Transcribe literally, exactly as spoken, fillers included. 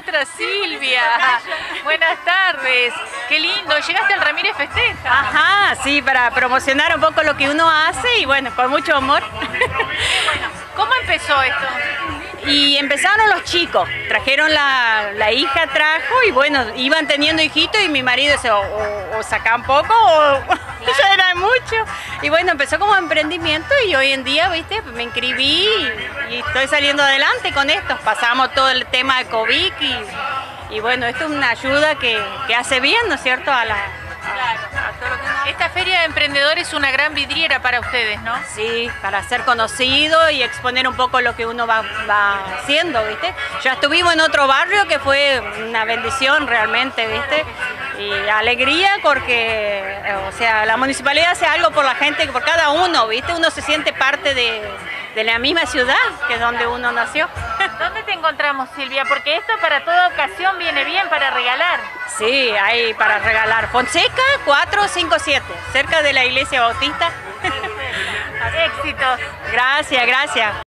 otra Silvia. Buenas tardes. Qué lindo. Llegaste al Ramírez Festeja. Ajá, sí, para promocionar un poco lo que uno hace y bueno, con mucho amor. Bueno, ¿cómo empezó esto? Y empezaron los chicos, trajeron la, la hija, trajo y bueno, iban teniendo hijitos y mi marido se o, o, o sacaban poco o ya era mucho. Y bueno, empezó como emprendimiento y hoy en día, viste, me inscribí y, y estoy saliendo adelante con esto. Pasamos todo el tema de COVID y, y bueno, esto es una ayuda que, que hace bien, ¿no es cierto?, a la... Esta feria de emprendedores es una gran vidriera para ustedes, ¿no? Sí, para ser conocido y exponer un poco lo que uno va, va haciendo, ¿viste? Ya estuvimos en otro barrio que fue una bendición realmente, ¿viste? Y alegría porque, o sea, la municipalidad hace algo por la gente, por cada uno, ¿viste? Uno se siente parte de, de la misma ciudad que es donde uno nació. ¿Dónde te encontramos, Silvia? Porque esto para toda ocasión viene bien para regalar. Sí, hay para regalar. Fonseca cuatro cinco siete, cerca de la Iglesia Bautista. Éxitos. Gracias, gracias.